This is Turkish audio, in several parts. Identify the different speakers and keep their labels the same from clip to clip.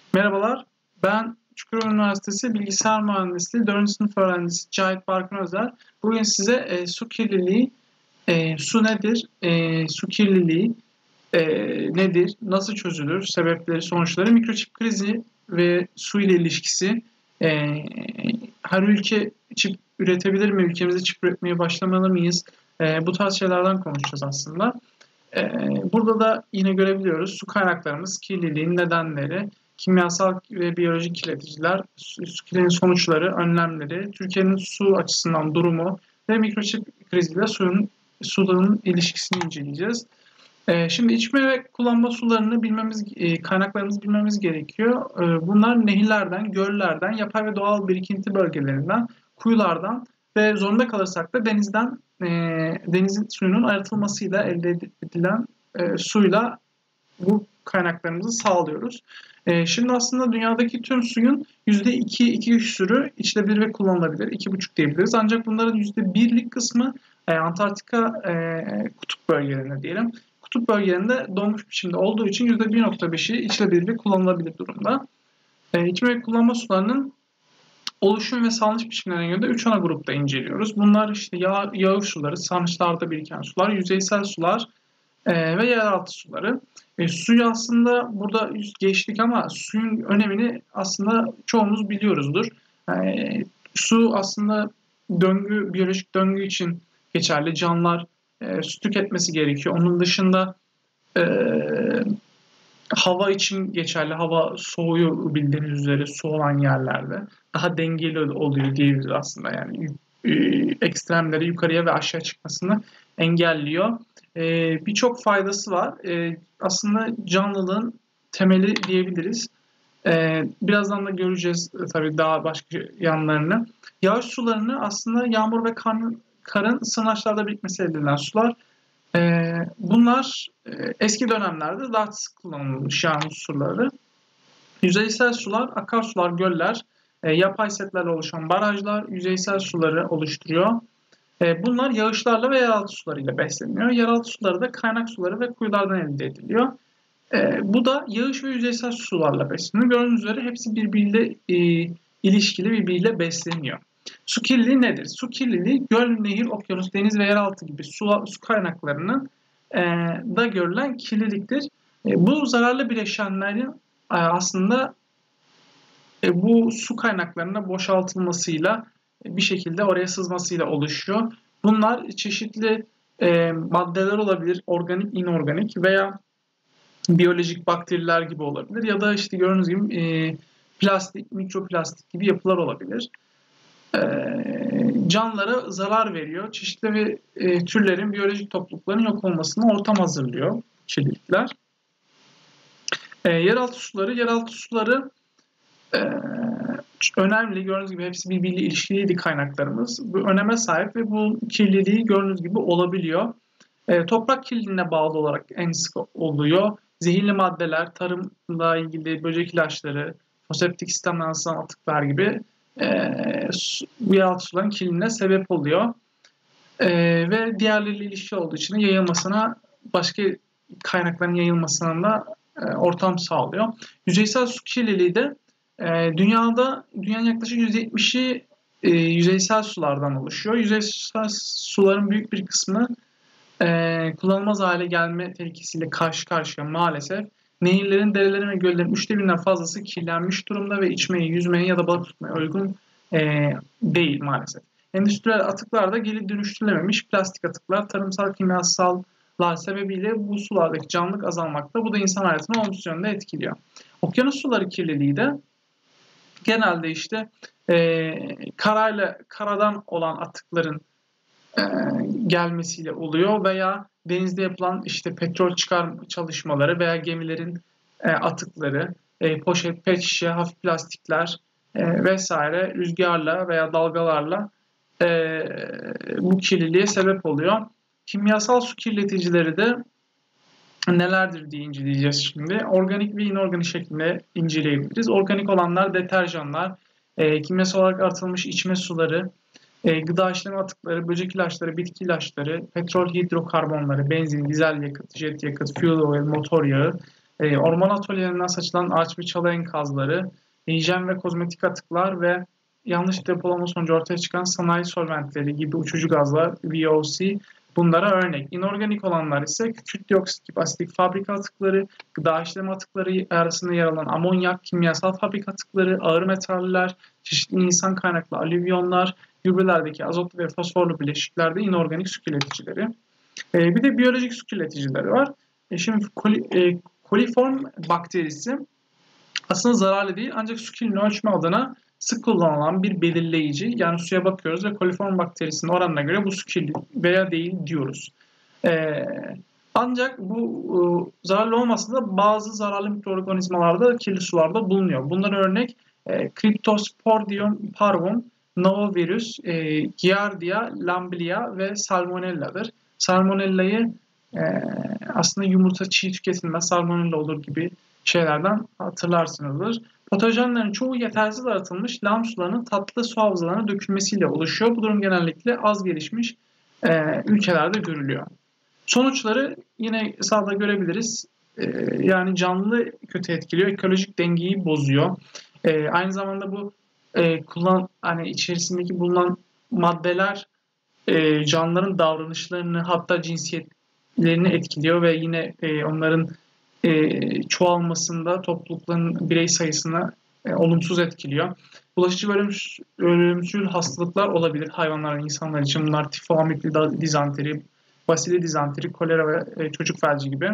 Speaker 1: Merhabalar, ben Çukurova Üniversitesi Bilgisayar Mühendisliği 4. sınıf öğrencisi Cahit Barkın Özer. Bugün size su kirliliği, su nedir, su kirliliği e, nedir, nasıl çözülür, sebepleri, sonuçları, mikroçip krizi ve su ile ilişkisi, e, her ülke çip üretebilir mi, ülkemizde çip üretmeye başlamalı mıyız, bu tarz şeylerden konuşacağız aslında. Burada da yine görebiliyoruz su kaynaklarımız, kirliliğin nedenleri, kimyasal ve biyolojik kirleticiler, su kirliliğinin sonuçları, önlemleri, Türkiye'nin su açısından durumu ve mikroçip kriziyle suların ilişkisini inceleyeceğiz. Şimdi içme ve kullanma sularını bilmemiz, kaynaklarımızı bilmemiz gerekiyor. Bunlar nehirlerden, göllerden, yapay ve doğal birikinti bölgelerinden, kuyulardan ve zorunda kalırsak da denizin suyunun arıtılmasıyla elde edilen suyla bu kaynaklarımızı sağlıyoruz. Şimdi aslında dünyadaki tüm suyun %2 küsürü içilebilir ve kullanılabilir. 2,5 diyebiliriz. Ancak bunların %1'lik kısmı Antarktika kutup bölgelerinde diyelim. Kutup bölgelerinde donmuş biçimde olduğu için %1,5'i içilebilir ve kullanılabilir durumda. İçme ve kullanma sularının oluşum ve salınış biçimlerine göre de 3 ana grupta inceliyoruz. Bunlar işte yağış suları, sarnıçlarda biriken sular, yüzeysel sular ve yeraltı suları. Suyu aslında burada geçtik ama suyun önemini aslında çoğumuz biliyoruzdur. Su aslında biyolojik döngü için geçerli. Canlılar su tüketmesi gerekiyor. Onun dışında e, hava için geçerli. Hava soğuyor bildiğiniz üzere su olan yerlerde. Daha dengeli oluyor diyebiliriz aslında. Yani ekstremleri yukarıya ve aşağı çıkmasını engelliyor. Birçok faydası var. Aslında canlılığın temeli diyebiliriz. Birazdan da göreceğiz tabii daha başka yanlarını. Yağış sularını aslında yağmur ve karın sığınaçlarda birikmesi elde edilen sular. Bunlar eski dönemlerde daha sık kullanılmış yağmur suları. Yüzeysel sular, akarsular, göller, yapay setlerle oluşan barajlar yüzeysel suları oluşturuyor. Bunlar yağışlarla ve yeraltı sularıyla besleniyor. Yeraltı suları da kaynak suları ve kuyulardan elde ediliyor. Bu da yağış ve yüzeysel sularla besleniyor. Gördüğünüz üzere hepsi birbiriyle ilişkili, birbiriyle besleniyor. Su kirliliği nedir? Su kirliliği göl, nehir, okyanus, deniz ve yeraltı gibi su kaynaklarının da görülen kirliliktir. Bu zararlı bileşenlerin aslında bu su kaynaklarına boşaltılmasıyla bir şekilde oraya sızmasıyla oluşuyor. Bunlar çeşitli maddeler olabilir, organik, inorganik veya biyolojik bakteriler gibi olabilir ya da işte gördüğünüz gibi plastik, mikroplastik gibi yapılar olabilir. Canlılara zarar veriyor. Çeşitli türlerin, biyolojik toplulukların yok olmasına ortam hazırlıyor kirlilikler. Yeraltı suları önemli. Gördüğünüz gibi hepsi birbiriyle ilişkiliydi kaynaklarımız. Bu öneme sahip ve bu kirliliği gördüğünüz gibi olabiliyor. Toprak kirliliğine bağlı olarak en sık oluyor. Zehirli maddeler, tarımla ilgili böcek ilaçları, foseptik sistemden sızan atıklar gibi yeraltı suların kirliliğine sebep oluyor. Ve diğerleriyle ilişki olduğu için yayılmasına, başka kaynakların yayılmasına da ortam sağlıyor. Yüzeysel su kirliliği de dünyanın yaklaşık %70'i yüzeysel sulardan oluşuyor. Yüzeysel suların büyük bir kısmı kullanılmaz hale gelme tehlikesiyle karşı karşıya maalesef. Nehirlerin, derelerin ve göllerin 1/3'ünden fazlası kirlenmiş durumda ve içmeye, yüzmeye ya da balık tutmaya uygun değil maalesef. Endüstriyel atıklar da geri dönüştürülememiş plastik atıklar, tarımsal kimyasallar sebebiyle bu sulardaki canlılık azalmakta. Bu da insan hayatını olumsuz yönde etkiliyor. Okyanus suları kirliliği de genelde işte karadan olan atıkların gelmesiyle oluyor veya denizde yapılan işte petrol çıkarma çalışmaları veya gemilerin atıkları, poşet, pet şişe, hafif plastikler vesaire rüzgarla veya dalgalarla bu kirliliğe sebep oluyor. Kimyasal su kirleticileri de nelerdir diye inceleyeceğiz şimdi. Organik ve inorganik şeklinde inceleyebiliriz. Organik olanlar deterjanlar, kimyasal olarak arıtılmış içme suları, gıda işleme atıkları, böcek ilaçları, bitki ilaçları, petrol hidrokarbonları, benzin, dizel yakıt, jet yakıt, fuel oil, motor yağı Orman atölyelerinden saçılan ağaç ve çalı enkazları, hijyen ve kozmetik atıklar ve yanlış depolama sonucu ortaya çıkan sanayi solventleri gibi uçucu gazlar, VOC, bunlara örnek. İnorganik olanlar ise kükürt dioksit gibi asitik fabrika atıkları, gıda işleme atıkları arasında yer alan amonyak, kimyasal fabrika atıkları, ağır metaller, çeşitli insan kaynaklı alüvyonlar, gübrelerdeki azotlu ve fosforlu bileşiklerde inorganik su kirleticileri. Bir de biyolojik su kirleticileri var. Şimdi koliform bakterisi aslında zararlı değil, ancak su kirliliğini ölçme adına sık kullanılan bir belirleyici. Yani suya bakıyoruz ve koliform bakterisinin oranına göre bu su kirli veya değil diyoruz. Ancak bu zararlı olmasa da bazı zararlı mikroorganizmalarda kirli sularda bulunuyor. Bunlar örnek Cryptosporidium parvum, Norovirus, Giardia, Lamblia ve Salmonella'dır. Salmonella'yı aslında yumurta çiğ tüketilmez, salmonella olur gibi şeylerden hatırlarsınızdır. Patojenlerin çoğu yetersiz arıtılmış lağım sularının tatlı su havzalarına dökülmesiyle oluşuyor. Bu durum genellikle az gelişmiş ülkelerde görülüyor. Sonuçları yine sağda görebiliriz. Yani canlı kötü etkiliyor, ekolojik dengeyi bozuyor. Aynı zamanda bu hani içerisindeki bulunan maddeler canlıların davranışlarını, hatta cinsiyetlerini etkiliyor ve yine onların çoğalmasında toplulukların birey sayısını olumsuz etkiliyor. Bulaşıcı ve ölümcül hastalıklar olabilir hayvanlar ve insanlar için. Bunlar tifo, amipli dizanteri, basili dizanteri, kolera ve çocuk felci gibi.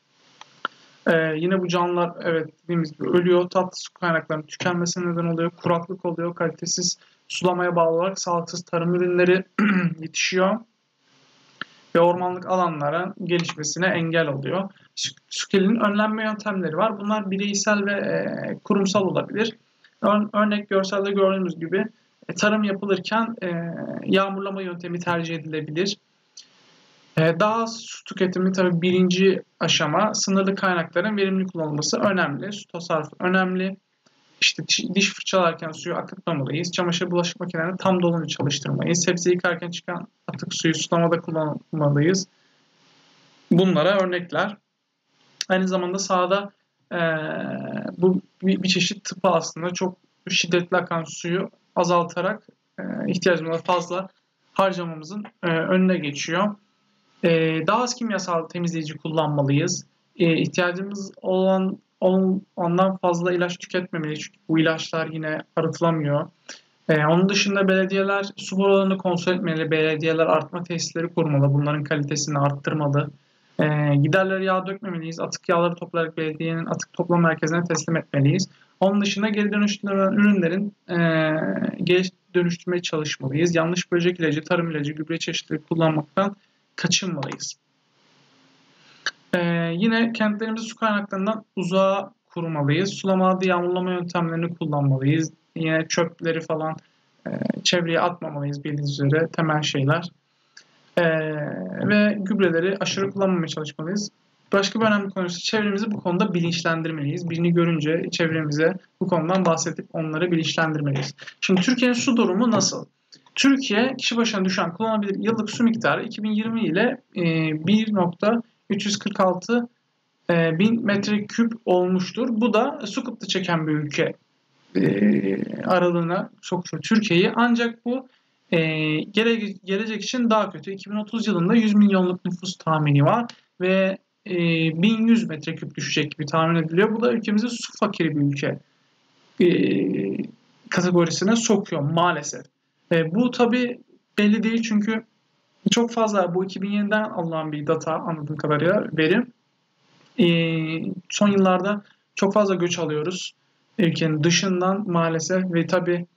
Speaker 1: Yine bu canlılar, evet dediğimiz gibi, ölüyor. Tatlı su kaynaklarının tükenmesine neden oluyor. Kuraklık oluyor. Kalitesiz sulamaya bağlı olarak sağlıksız tarım ürünleri yetişiyor ve ormanlık alanlara gelişmesine engel oluyor. Su kirliliğinin önlenme yöntemleri var. Bunlar bireysel ve kurumsal olabilir. Örnek görselde gördüğümüz gibi tarım yapılırken yağmurlama yöntemi tercih edilebilir. Daha az su tüketimi tabii birinci aşama. Sınırlı kaynakların verimli kullanılması önemli. Su tasarrufu önemli. İşte diş fırçalarken suyu akıtmamalıyız. Çamaşır bulaşık makinelerini tam dolumlu çalıştırmalıyız. Sebze yıkarken çıkan atık suyu sulamada kullanmalıyız. Bunlara örnekler. Aynı zamanda sahada bu bir çeşit tıpa aslında çok şiddetli akan suyu azaltarak ihtiyacımıza fazla harcamamızın önüne geçiyor. Daha az kimyasal temizleyici kullanmalıyız. İhtiyacımız olan ondan fazla ilaç tüketmemeliyiz. Çünkü bu ilaçlar yine arıtılamıyor. Onun dışında belediyeler su borularını kontrol etmeli. Belediyeler arıtma tesisleri kurmalı. Bunların kalitesini arttırmalı. Giderleri yağ dökmemeliyiz. Atık yağları toplayarak belediyenin atık toplama merkezine teslim etmeliyiz. Onun dışında geri dönüştürülen ürünlerin geri dönüştürmeye çalışmalıyız. Yanlış böcek ilacı, tarım ilacı, gübre çeşitleri kullanmaktan kaçınmalıyız. Yine kentlerimizi su kaynaklarından uzağa kurmalıyız. Sulama, yağmurlama yöntemlerini kullanmalıyız. Yine çöpleri falan çevreye atmamalıyız, bildiğiniz üzere temel şeyler. Ve gübreleri aşırı kullanmamaya çalışmalıyız. Başka bir önemli konu ise çevremizi bu konuda bilinçlendirmeliyiz. Birini görünce çevremize bu konudan bahsedip onları bilinçlendirmeliyiz. Şimdi Türkiye'nin su durumu nasıl? Türkiye kişi başına düşen kullanılabilir yıllık su miktarı 2020 ile 1,346 bin metreküp olmuştur. Bu da su kıtlığı çeken bir ülke aralığına sokuyor Türkiye'yi. Ancak bu gelecek için daha kötü. 2030 yılında 100 milyonluk nüfus tahmini var ve 1100 metreküp düşecek gibi tahmin ediliyor. Bu da ülkemizi su fakiri bir ülke kategorisine sokuyor maalesef. Bu tabii belli değil çünkü çok fazla bu 2007'den alınan bir data, anladığım kadarıyla verim. Son yıllarda çok fazla göç alıyoruz ülkenin dışından maalesef ve tabii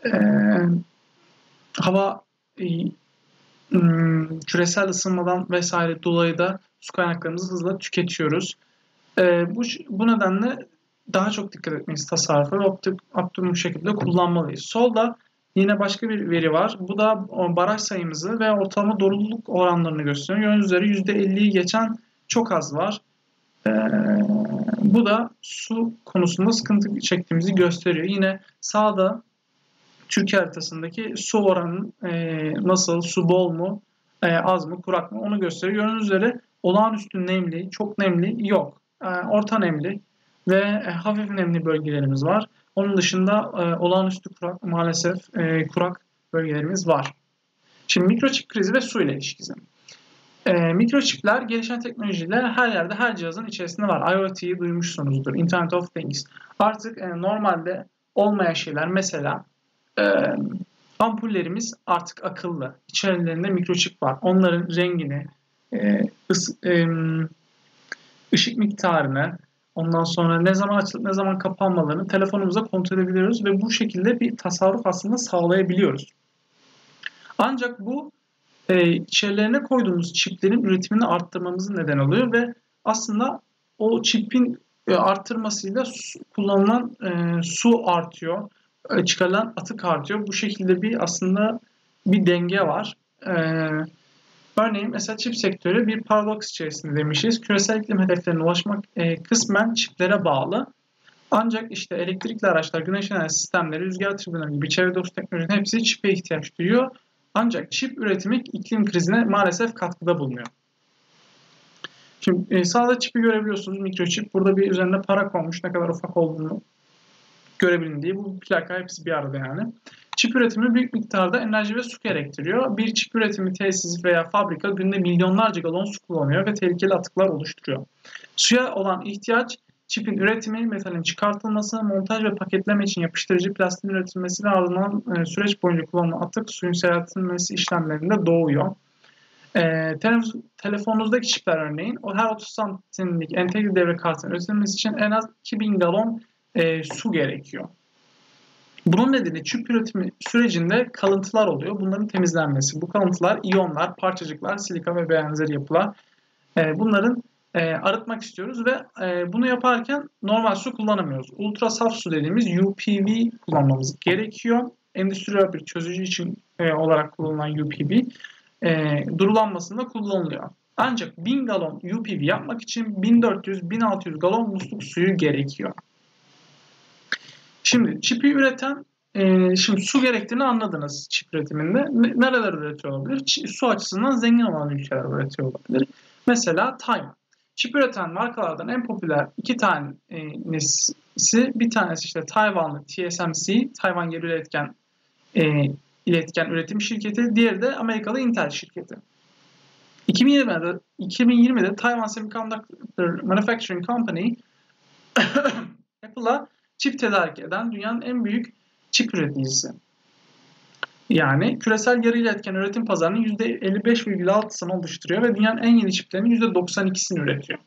Speaker 1: hava küresel ısınmadan vesaire dolayı da su kaynaklarımızı hızla tüketiyoruz. Bu nedenle daha çok dikkat etmeliyiz tasarrufa ve optimum şekilde kullanmalıyız. Solda yine başka bir veri var. Bu da baraj sayımızı ve ortalama doluluk oranlarını gösteriyor. Gördüğünüz üzere %50'yi geçen çok az var. Bu da su konusunda sıkıntı çektiğimizi gösteriyor. Yine sağda Türkiye haritasındaki su oranı nasıl, su bol mu, az mı, kurak mı onu gösteriyor. Gördüğünüz üzere olağanüstü nemli, çok nemli yok. orta nemli ve hafif nemli bölgelerimiz var. Onun dışında olağanüstü kurak, maalesef kurak bölgelerimiz var. Şimdi mikroçip krizi ve su ile ilişkisi. Mikroçipler gelişen teknolojiyle her yerde, her cihazın içerisinde var. IoT'yi duymuşsunuzdur. Internet of Things. Artık normalde olmayan şeyler, mesela e, ampullerimiz artık akıllı. İçerilerinde mikroçip var. Onların rengini, e, ışık miktarını, ondan sonra ne zaman açılıp ne zaman kapanmalarını telefonumuza kontrol edebiliyoruz ve bu şekilde bir tasarruf aslında sağlayabiliyoruz. Ancak bu içerilerine koyduğumuz çiplerin üretimini arttırmamızın neden oluyor ve aslında o çipin arttırmasıyla kullanılan su artıyor, çıkarılan atık artıyor. Bu şekilde aslında bir denge var. Örneğin mesela çip sektörü bir paradoks içerisinde demişiz. Küresel iklim hedeflerine ulaşmak kısmen çiplere bağlı. Ancak işte elektrikli araçlar, güneş enerji sistemleri, rüzgar türbinleri gibi çevre dostu teknolojinin hepsi çipe ihtiyaç duyuyor. Ancak çip üretimi iklim krizine maalesef katkıda bulunuyor. Şimdi sağda çipi görebiliyorsunuz, mikroçip. Burada bir üzerinde para konmuş, ne kadar ufak olduğunu görebilin diye. Bu plaka hepsi bir arada yani. Çip üretimi büyük miktarda enerji ve su gerektiriyor. Bir çip üretimi tesisi veya fabrika günde milyonlarca galon su kullanıyor ve tehlikeli atıklar oluşturuyor. Suya olan ihtiyaç, çipin üretimi, metalin çıkartılması, montaj ve paketleme için yapıştırıcı plastiğin üretilmesi ve ardından süreç boyunca kullanılan atık suyun seyahatilmesi işlemlerinde doğuyor. Telefonunuzdaki çipler örneğin, o her 30 santimlik entegre devre kartının üretilmesi için en az 2000 galon su gerekiyor. Bunun nedeni çip üretimi sürecinde kalıntılar oluyor. Bunların temizlenmesi. Bu kalıntılar iyonlar, parçacıklar, silika ve benzeri yapılar. Bunların arıtmak istiyoruz ve bunu yaparken normal su kullanamıyoruz. Ultra saf su dediğimiz UPV kullanmamız gerekiyor. Endüstriyel bir çözücü için olarak kullanılan UPV durulanmasında kullanılıyor. Ancak 1000 galon UPV yapmak için 1400-1600 galon musluk suyu gerekiyor. Şimdi çipi üreten, şimdi su gerektiğini anladınız çip üretiminde. Nereler üretiyor olabilir? Su açısından zengin olan ülkeler üretiyor olabilir. Mesela Tayvan. Çip üreten markalardan en popüler iki tanesi, bir tanesi işte Tayvanlı TSMC, Tayvan Yerel İletken Üretim Şirketi, diğeri de Amerikalı Intel şirketi. 2020'de Taiwan Semiconductor Manufacturing Company Apple'a çip tedarik eden dünyanın en büyük çip üreticisi. Yani küresel yarı iletken üretim pazarının %55,6'sını oluşturuyor ve dünyanın en yeni çiplerinin %92'sini üretiyor.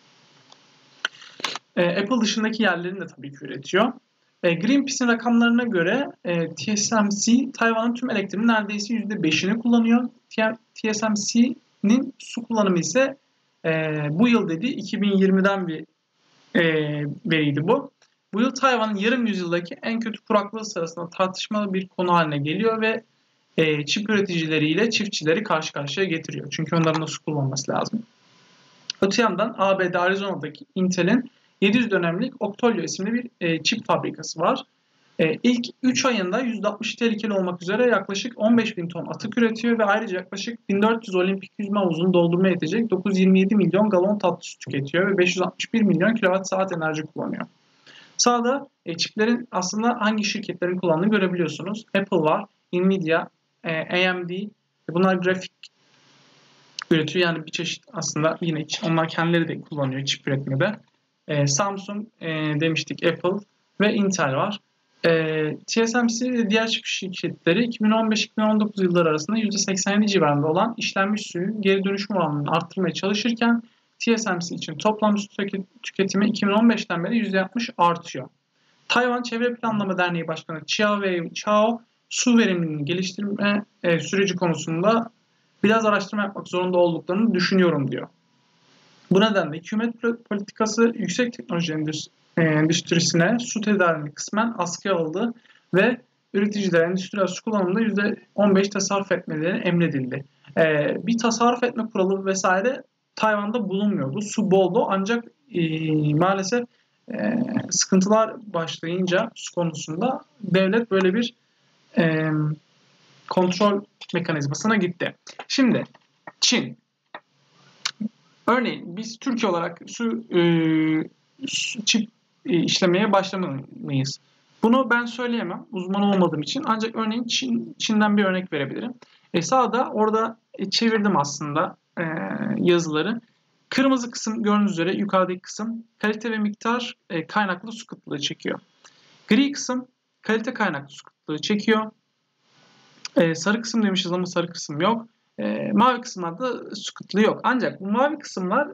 Speaker 1: Apple dışındaki yerlerini de tabii ki üretiyor. Greenpeace'in rakamlarına göre TSMC, Tayvan'ın tüm elektriğinin neredeyse %5'ini kullanıyor. TSMC'nin su kullanımı ise bu yıl dediği 2020'den bir veriydi bu. Bu yıl Tayvan'ın yarım yüzyıldaki en kötü kuraklığı sırasında tartışmalı bir konu haline geliyor ve çip üreticileriyle çiftçileri karşı karşıya getiriyor. Çünkü onların da su kullanması lazım. Öte yandan ABD Arizona'daki Intel'in 700 dönemlik Octolio isimli bir çip fabrikası var. İlk 3 ayında %60 tehlikeli olmak üzere yaklaşık 15.000 ton atık üretiyor ve ayrıca yaklaşık 1400 olimpik yüzme havuzunu doldurmaya yetecek 927 milyon galon tatlı su tüketiyor ve 561 milyon kWh enerji kullanıyor. Sağda çiplerin aslında hangi şirketlerin kullandığını görebiliyorsunuz. Apple var, Nvidia, AMD, bunlar grafik üretiyor. Yani bir çeşit aslında yine onlar kendileri de kullanıyor çip üretmede. Samsung demiştik, Apple ve Intel var. TSMC ve diğer çip şirketleri 2015-2019 yılları arasında %87 civarında olan işlenmiş suyun geri dönüşüm oranını arttırmaya çalışırken TSMC için toplam su tüketimi 2015'ten beri %60 artıyor. Tayvan Çevre Planlama Derneği Başkanı Chiao Wei Chao, su verimliliğini geliştirme süreci konusunda biraz araştırma yapmak zorunda olduklarını düşünüyorum diyor. Bu nedenle hükümet politikası yüksek teknoloji endüstrisine su tedariğini kısmen askıya aldı ve üreticilere endüstriyel su kullanımında %15 tasarruf etmeleri emredildi. Bir tasarruf etme kuralı vesaire Tayvan'da bulunmuyordu. Su boldu ancak maalesef sıkıntılar başlayınca su konusunda devlet böyle bir kontrol mekanizmasına gitti. Şimdi Çin. Örneğin biz Türkiye olarak çip işlemeye başlamalıyız. Bunu ben söyleyemem uzman olmadığım için, ancak örneğin Çin'den bir örnek verebilirim. Sağda orada çevirdim aslında yazıları. Kırmızı kısım gördüğünüz üzere yukarıdaki kısım kalite ve miktar kaynaklı su kıtlığı çekiyor. Gri kısım kalite kaynaklı su kıtlığı çekiyor. Sarı kısım demişiz ama sarı kısım yok. Mavi kısımlarda su kıtlığı yok. Ancak bu mavi kısımlar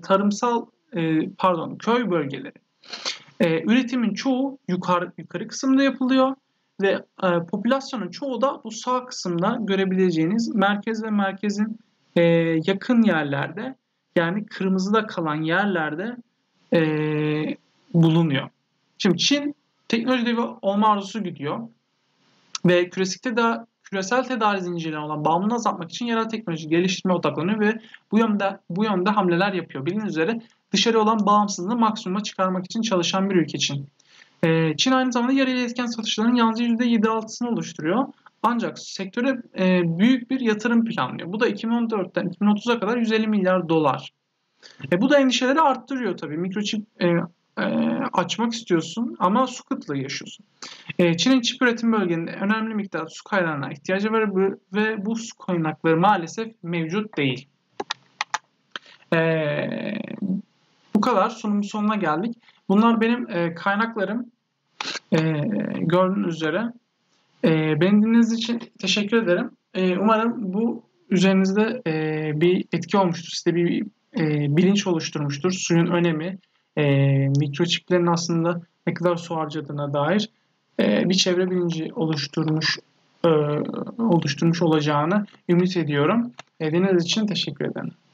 Speaker 1: köy bölgeleri. Üretimin çoğu yukarı kısımda yapılıyor ve popülasyonun çoğu da bu sağ kısımda görebileceğiniz merkez ve merkezin yakın yerlerde, yani kırmızıda kalan yerlerde bulunuyor. Şimdi Çin teknoloji devi olma arzusu gidiyor ve küresel tedarik zincirine olan bağımlılığı azaltmak için yerel teknoloji geliştirmeye odaklanıyor ve bu yönde hamleler yapıyor. Bildiğiniz üzere dışarı olan bağımsızlığını maksimuma çıkarmak için çalışan bir ülke Çin. Çin aynı zamanda yarı iletken satışlarının yalnızca %7-6'sını oluşturuyor. Ancak sektöre büyük bir yatırım planlıyor. Bu da 2014'ten 2030'a kadar 150 milyar dolar. Bu da endişeleri arttırıyor tabii. Mikroçip açmak istiyorsun ama su kıtlığı yaşıyorsun. Çin'in çip üretim bölgelerinde önemli miktarda su kaynağına ihtiyacı var ve bu su kaynakları maalesef mevcut değil. Bu kadar. Sunumun sonuna geldik. Bunlar benim kaynaklarım. Gördüğünüz üzere. Beni dinlediğiniz için teşekkür ederim. Umarım bu üzerinizde bir etki olmuştur. Size bir bilinç oluşturmuştur. Suyun önemi, mikroçiplerin aslında ne kadar su harcadığına dair bir çevre bilinci oluşturmuş olacağını ümit ediyorum. Dinlediğiniz için teşekkür ederim.